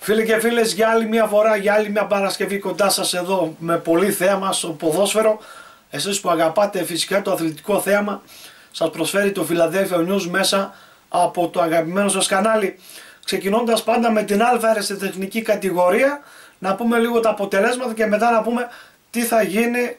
Φίλοι και φίλες, για άλλη μια φορά, για άλλη μια Παρασκευή κοντά σας εδώ με πολύ θέαμα στο ποδόσφαιρο. Εσείς που αγαπάτε φυσικά το αθλητικό θέαμα, σας προσφέρει το Philadelphia News μέσα από το αγαπημένο σας κανάλι. Ξεκινώντας πάντα με την Α αεραστεχνική κατηγορία, να πούμε λίγο τα αποτελέσματα και μετά να πούμε τι θα γίνει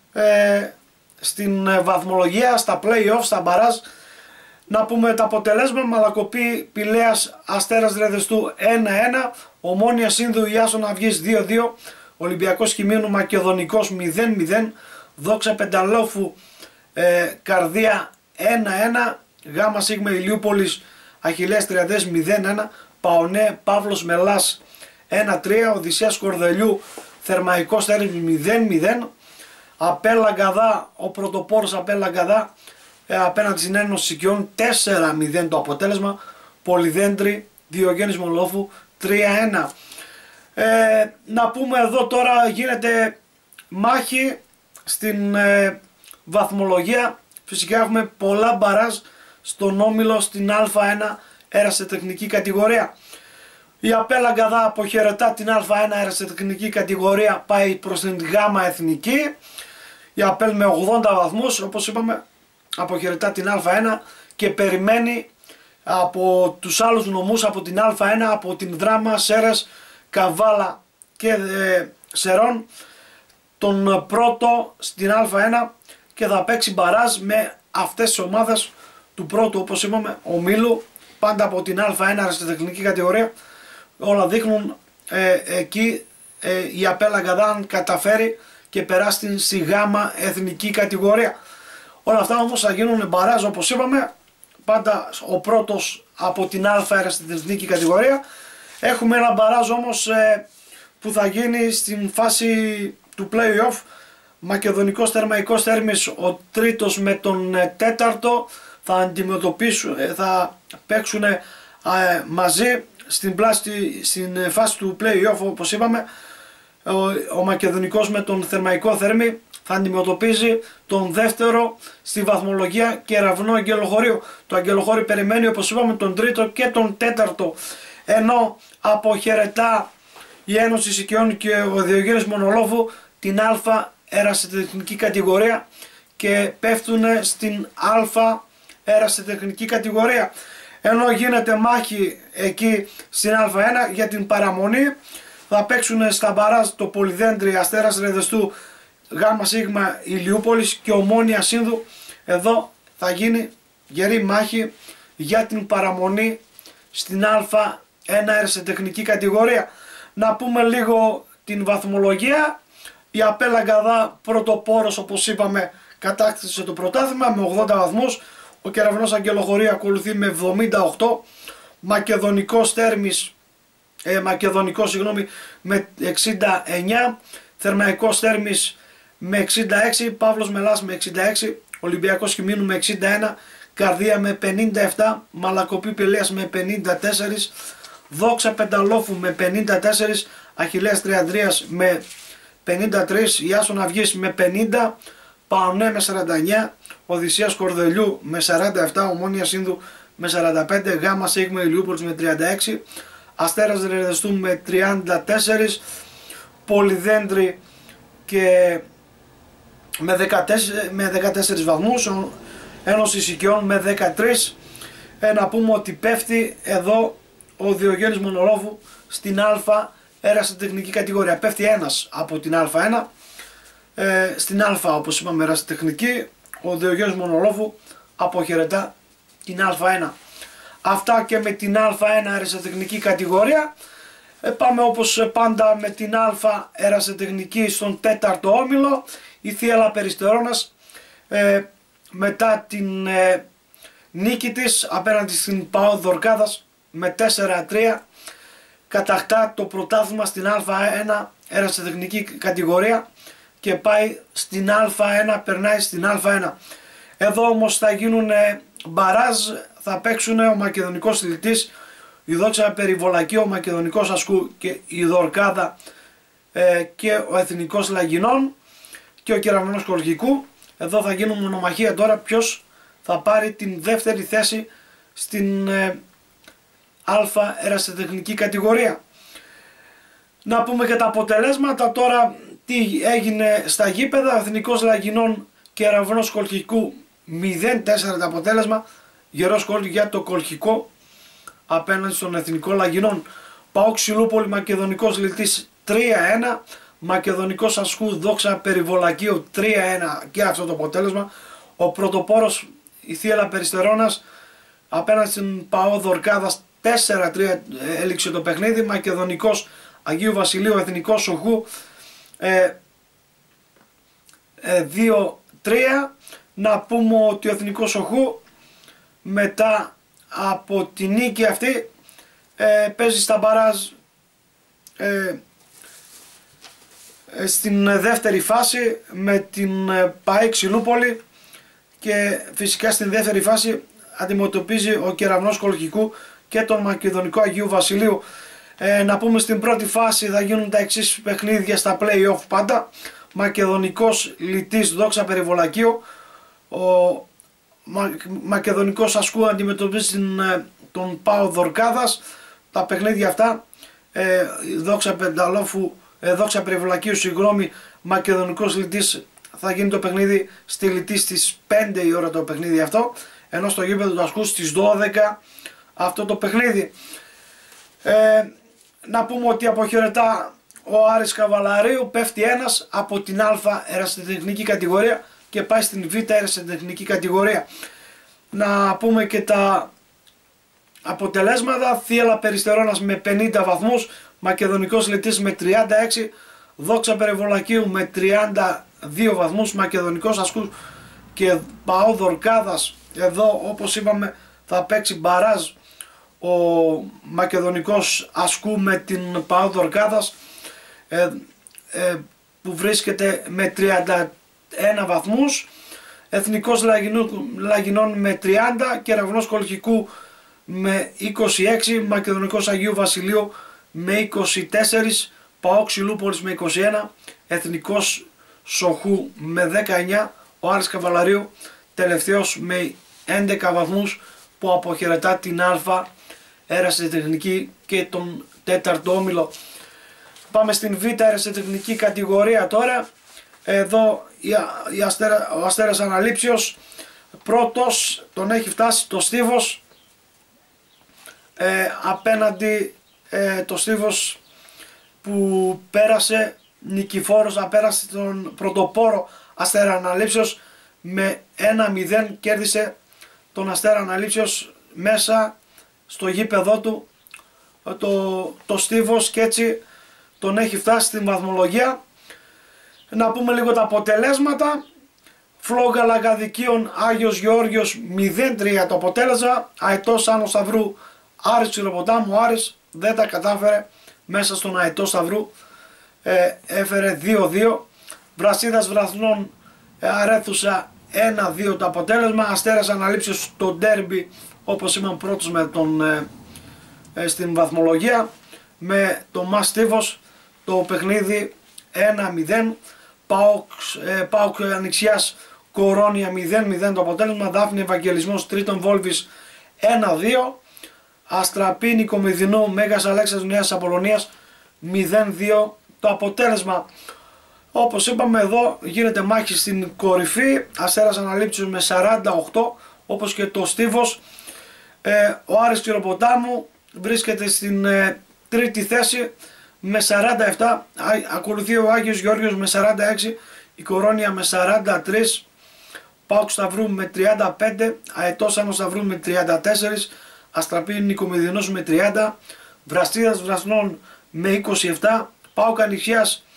στην βαθμολογία, στα play-off, στα μπαράζ. Να πούμε τα αποτελέσματα: Μαλακοπή Πηλέας Αστέρας Ρεδεστού 1-1, Ομόνια Σύνδου Ιάσων Αυγής 2-2, Ολυμπιακός Χημήνου Μακεδονικός 0-0, Δόξα Πενταλόφου Καρδία 1-1, Γάμα Σίγμα Ηλιούπολης Αχιλλέας Τριαντές 0-1, Παονέ Παύλος Μελάς 1-3, Οδυσσέας Κορδελιού Θερμαϊκός Θέρμης 0-0, Απέλα Γκαδά, ο πρωτοπόρος Απέλα Γκαδά απέναντι στην Ένωση Σικιών 4-0 το αποτέλεσμα. Πολυδέντρη Διογέννης Μολόφου 3-1. Να πούμε εδώ τώρα γίνεται μάχη στην βαθμολογία. Φυσικά έχουμε πολλά μπαράζ στον όμιλο στην Α1 αεραστεχνική κατηγορία. Η Απέλα Γκαδά αποχαιρετά την Α1 αεραστεχνική κατηγορία, πάει προς την Γ Εθνική. Η Απέλ με 80 βαθμούς, όπως είπαμε, αποχαιρετά την Α1 και περιμένει από τους άλλους νομούς, από την Α1, από την Δράμα, Σέρες, Καβάλα και Σερών, τον πρώτο στην Α1 και θα παίξει μπαράζ με αυτές τις ομάδες του πρώτου, όπως είπαμε, ομίλου, πάντα από την Α1 αεραστεχνική κατηγορία. Όλα δείχνουν εκεί η Απέλα Γκαδά αν καταφέρει και περάσει στη Γ εθνική κατηγορία. Όλα αυτά όμως θα γίνουν μπαράζ, όπως είπαμε, πάντα ο πρώτος από την Α αεραστεχνική κατηγορία. Έχουμε ένα μπαράζ όμως που θα γίνει στην φάση του play-off. Μακεδονικός Θερμαϊκός Θέρμης, ο τρίτος με τον τέταρτο θα αντιμετωπίσουν, θα παίξουν μαζί στην φάση του play-off, όπως είπαμε. Ο Μακεδονικός με τον Θερμαϊκό Θέρμη θα αντιμετωπίζει τον δεύτερο στη βαθμολογία Κεραυνό Αγγελοχωρίου. Το Αγγελοχώρι περιμένει, όπως είπαμε, τον τρίτο και τον τέταρτο, ενώ αποχαιρετά η Ένωση Σικιών και ο Διογέννης Μονολόφου την Α αεραστεχνική κατηγορία και πέφτουν στην Α αεραστεχνική κατηγορία. Ενώ γίνεται μάχη εκεί στην Α1 για την παραμονή, θα παίξουν στα μπαράζ το Πολυδέντρη Αστέρας Ρεδεστού, Γάμα Σίγμα Ηλιούπολης και Ομόνια Σύνδου. Εδώ θα γίνει γερή μάχη για την παραμονή στην Α1 αεραστεχνική κατηγορία. Να πούμε λίγο την βαθμολογία. Η Απέλα Γκαδά πρωτοπόρος, όπως είπαμε, κατάκτησε το πρωτάθλημα με 80 βαθμούς. Ο Κεραυνός Αγγελοχωρίου ακολουθεί με 78. Μακεδονικός Θέρμης, με 69. Θερμαϊκός Θέρμης με 66. Παύλος Μελάς με 66. Ολυμπιακός Χημήνου με 61. Καρδία με 57. Μαλακοπή Πηλέας με 54. Δόξα Πενταλόφου με 54. Αχιλλέας Τριανδρίας με 53. Ιάσων Αυγής με 50. Παονέ με 49. Οδυσσέας Κορδελιού με 47. Ομόνια Σύνδου με 45. Γάμα Σίγμα Ηλιούπολης με 36. Αστέρας Ρεδεστού με 34. Πολυδέντρη και με 14 βαθμούς. Ένωση Σικιών με 13. Να πούμε ότι πέφτει εδώ ο Διογέννης Μονολόφου στην Α αεραστεχνική κατηγορία. Πέφτει ένας από την Α1 στην Α, όπως είπαμε, αεραστεχνική. Ο Διογέννης Μονολόφου αποχαιρετά την Α1. Αυτά και με την Α1 αεραστεχνική κατηγορία. Πάμε όπως πάντα με την Α αεραστεχνική στον τέταρτο όμιλο. Η Θίελα Περιστερώνας μετά την νίκη της απέναντι στην ΠΑΟ Δορκάδας με 4-3 κατακτά το πρωτάθλημα στην Α1 αεραστεχνική κατηγορία και πάει στην Α1, περνάει στην Α1. Εδώ όμως θα γίνουν μπαράζ, θα παίξουν ο Μακεδονικός Θηλητής, η Δόξα Περιβολακή, ο Μακεδονικός Ασκού και η Δορκάδα και ο Εθνικός Λαγινών και ο Κεραυνός Κολγικού. Εδώ θα γίνουν μονομαχία τώρα ποιος θα πάρει την δεύτερη θέση στην Α αεραστεχνική κατηγορία. Να πούμε και τα αποτελέσματα τώρα, τι έγινε στα γήπεδα. Εθνικός Λαγινών Κεραυνός Κολχικού 0-4 το αποτέλεσμα. Γερός γκολ για το Κολχικό απέναντι στον Εθνικό Λαγινών. ΠΑΟΚ Σιλούπολη Μακεδονικός Λιτής 3-1. Μακεδονικός Ασκού Δόξα Περιβολακίου 3-1 και αυτό το αποτέλεσμα. Ο πρωτοπόρος η Θίελα Περιστερώνας απέναντι στην ΠΑΟ Δορκάδας 4-3 έληξε το παιχνίδι. Μακεδονικός Αγίου Βασιλείου Εθνικός Σοχού 2-3. Να πούμε ότι ο Εθνικός Σοχού μετά από τη νίκη αυτή παίζει στα μπαράζ στην δεύτερη φάση με την ΠΑΕΚ Σιλούπολη και φυσικά στην δεύτερη φάση αντιμετωπίζει ο Κεραυνός Κολχικού και τον Μακεδονικό Αγίου Βασιλείου. Να πούμε στην πρώτη φάση θα γίνουν τα εξής παιχνίδια στα play-off πάντα. Μακεδονικός Λιτής Δόξα Περιβολακίου. Ο Μακεδονικός Ασκού αντιμετωπίζει τον ΠΑΟ Δορκάδας. Τα παιχνίδια αυτά Δόξα Περιβολακίου συγγνώμη, Μακεδονικός Λιτής θα γίνει το παιχνίδι στη Λιτή στις 5 η ώρα το παιχνίδι αυτό, ενώ στο γήπεδο του Ασκού στις 12 αυτό το παιχνίδι. Να πούμε ότι αποχαιρετά ο Άρης Καβαλαρίου, πέφτει ένας από την Α αερασιτεχνική κατηγορία και πάει στην Β αερασιτεχνική κατηγορία. Να πούμε και τα αποτελέσματα. Θίελα Περιστερώνας με 50 βαθμούς, Μακεδονικός Λιτής με 36, Δόξα Περιβολακίου με 32 βαθμούς, Μακεδονικός Ασκού και ΠΑΟ Δορκάδας. Εδώ όπως είπαμε θα παίξει μπαράζ ο Μακεδονικός Ασκού με την ΠΑΟ Δορκάδας που βρίσκεται με 31 βαθμούς, Εθνικός Λαγινών με 30, Κεραυνός Κολχικού με 26, Μακεδονικός Αγίου Βασιλείου με 24, ΠΑΟΚ Σιλούπολης με 21, Εθνικός Σοχού με 19, ο Άρης Καβαλαρίου τελευταίος με 11 βαθμούς που αποχαιρετά την Α αερασιτεχνική και τον 4ο όμιλο. Πάμε στην Β αερασιτεχνική κατηγορία τώρα. Εδώ ο Αστέρας Αναλήψιος πρώτος, τον έχει φτάσει το Στίβος απέναντι το Στίβος που πέρασε νικηφόρος, απέρασε τον πρωτοπόρο Αστέρα Αναλήψιος με 1-0, κέρδισε τον Αστέρα Αναλήψιος μέσα στο γήπεδό του το Στίβος και έτσι τον έχει φτάσει στην βαθμολογία. Να πούμε λίγο τα αποτελέσματα. Φλόγα Λαγαδικίων Άγιος Γεώργιος 0-3 το αποτέλεσμα. Αετός Άνω Σταυρού Άρης Τσιροποτάμου. Ο Άρης δεν τα κατάφερε μέσα στον Αετό Σταυρού, έφερε 2-2. Βρασίδας Βραθνών Αρέθουσα 1-2 το αποτέλεσμα. Αστέρας Αναλήψιος το ντέρμπι όπως είπαμε πρώτος με τον, στην βαθμολογία με το Μαστίβος το παιχνίδι 1-0. ΠΑΟΚ Ανοιξιάς Κορώνια 0-0 το αποτέλεσμα. Δάφνη Ευαγγελισμός Τρίτον Βόλβης 1-2. Αστραπή Νικομηδινού Μέγας Αλέξανδρος Νέας Απολωνίας 0-2 το αποτέλεσμα. Όπως είπαμε εδώ γίνεται μάχη στην κορυφή. Αστέρας Αναλήψιος με 48 όπως και το Στίβος. Ο Άρης Τσιροποτάμου βρίσκεται στην τρίτη θέση με 47. Ακολουθεί ο Άγιος Γεώργιος με 46. Η Κορώνια με 43. ΠΑΟΚ Σταυρού με 35. Αετός Άνω Σταυρού με 34. Αστραπή Νικομηδινός με 30. Βραστίδας Βρασνών με 27. ΠΑΟΚ Ανοιξιάς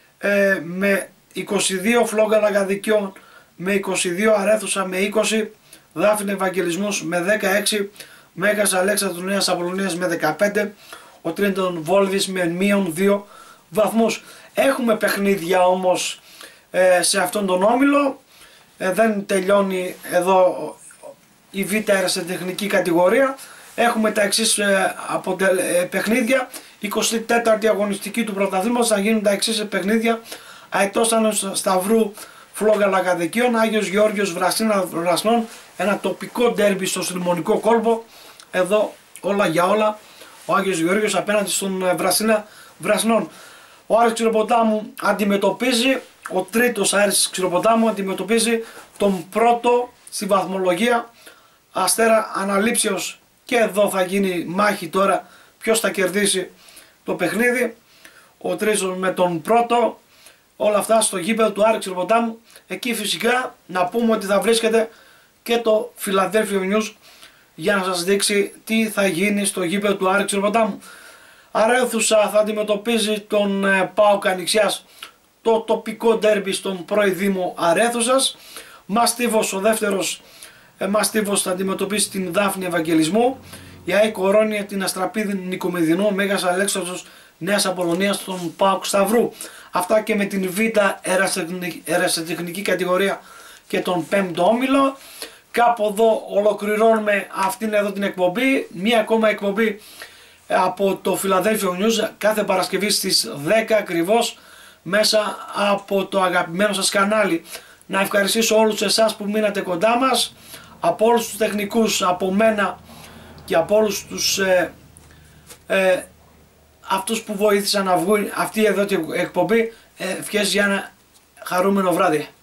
με 22. Φλόγα Λαγαδικιών με 22. Αρέθουσα με 20. Δάφνη Ευαγγελισμός με 16. Μέγας Αλέξανδρος Νέας Απολωνίας με 15. Ο Τρίτον Βόλβης με μείον 2 βαθμούς. Έχουμε παιχνίδια όμως σε αυτόν τον όμιλο. Δεν τελειώνει εδώ η Β αερασιτεχνική κατηγορία. Έχουμε τα εξής παιχνίδια. 24η αγωνιστική του πρωταθλήματος θα γίνουν τα εξής παιχνίδια. Αετός Άνω Σταυρού Φλόγα Λαγαδικίων, Άγιος Γεώργιος Βρασίνα Βρασνών, ένα τοπικό ντέρμπι στο Σλιμονικό κόλπο. Εδώ όλα για όλα. Ο Άγιος Γεώργιος απέναντι στον Βρασίνα Βρασινών. Ο Άρης Ξηροποτάμου αντιμετωπίζει, ο τρίτος Άρης Ξηροποτάμου αντιμετωπίζει τον πρώτο στη βαθμολογία Αστέρα Αναλήψεως, και εδώ θα γίνει μάχη τώρα ποιος θα κερδίσει το παιχνίδι, ο τρίτος με τον πρώτο. Όλα αυτά στο γήπεδο του Άρη Ξηροποτάμου. Εκεί φυσικά να πούμε ότι θα βρίσκεται και το Philadelphia News για να σας δείξει τι θα γίνει στο γήπεδο του Άρη Ξηροποτάμου. Αρέθουσα θα αντιμετωπίζει τον ΠΑΟΚ Ανοιξιάς, το τοπικό ντέρμπι στον πρώην Αρέθουσας. Μαστίβος, ο δεύτερος Μαστίβος θα αντιμετωπίσει την Δάφνη Ευαγγελισμού. Η ΑΕΚ Κορώνια την Αστραπίδη Νικομεδινό. Μέγας Αλέξανδρος Νέας Απολωνίας στον ΠΑΟΚ Σταυρού. Αυτά και με την Β' ερασιτεχνική κατηγορία και τον 5ο όμιλο. Κάπου εδώ ολοκληρώνουμε αυτήν εδώ την εκπομπή. Μία ακόμα εκπομπή από το Philadelphia News κάθε Παρασκευή στις 10 ακριβώς μέσα από το αγαπημένο σας κανάλι. Να ευχαριστήσω όλους εσάς που μείνατε κοντά μας, από όλους τους τεχνικούς, από μένα και από όλους τους αυτούς που βοήθησαν να βγουν αυτή εδώ την εκπομπή. Ευχές για ένα χαρούμενο βράδυ.